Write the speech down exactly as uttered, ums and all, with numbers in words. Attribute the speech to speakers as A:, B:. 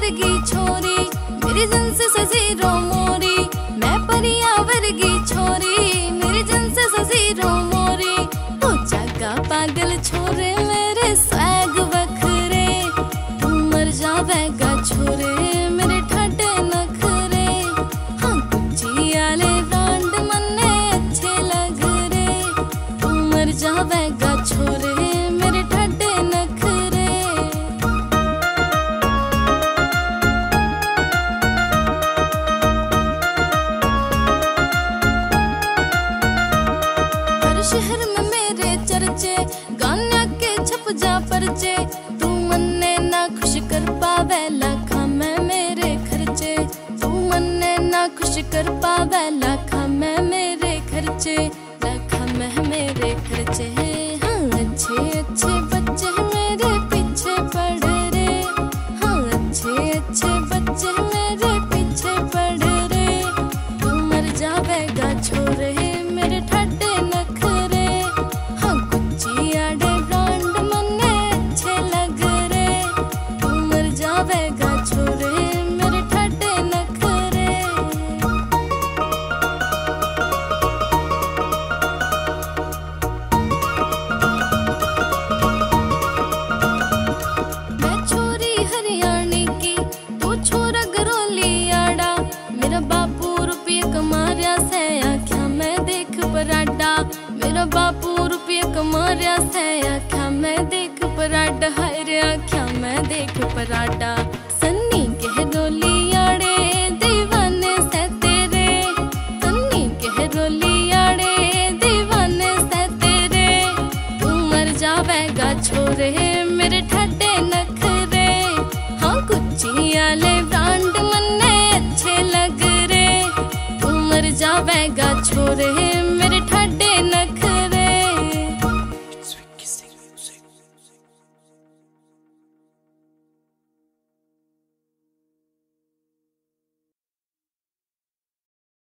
A: वर्गी छोरी, मेरी जिनस से जीरो मोरी। मैं परिया वर्गी छोरी, मेरी जिनस से जीरो मोरी। तू जागा पागल छोरे मेरे स्वैग बखरे, तू मर जावेगा छोरे मेरे ठाडे नखरे। हाँ गुच्ची आले ब्रांड मन्ने अच्छे लग रे, तू मर जावेगा छोरे मेरे ठाडे नखरे। हर शहर में मेरे चर्चे, गाना के छप जा परचे। तू मन्ने ना खुश कर पावे लाखा में मेरे खर्चे, तू मन्ने ना खुश कर पावे लाखा में मेरे खर्चे, लाखा में मेरे खर्चे। हाँ अच्छे अच्छे बच्चे मेरे पीछे पड़ रे, हाँ अच्छे अच्छे बच्चे मेरे पीछे पड़ रे। तू मर जावेगा छोरे मेरे ठाडे नखरे। हाँ गुच्ची आड़े ब्रांड मन्ने अच्छे लग रे, तू मर जावेगा छोरे मेरे ठाडे नखरे। मैं छोरी हरियाणी की, तू छोरा गरोली आड़ा। मेरा बापू रुपये कमा रहा से आख्या मैं देख पराडा, मेरा बापू रुपये कमा रहा से आख्या मैं देख पराडा। हाय रे आख्या मैं देख पराडा। सन्नी कह रोली आड़े दीवाने से तेरे, सन्नी कह रोली आड़े दीवाने से तेरे। तू मर जावेगा छोरे मेरे ठाडे नखरे। हाँ गुच्ची आले ब्रांड मन्ने अच्छे लग रे, तू मर जावेगा छोरे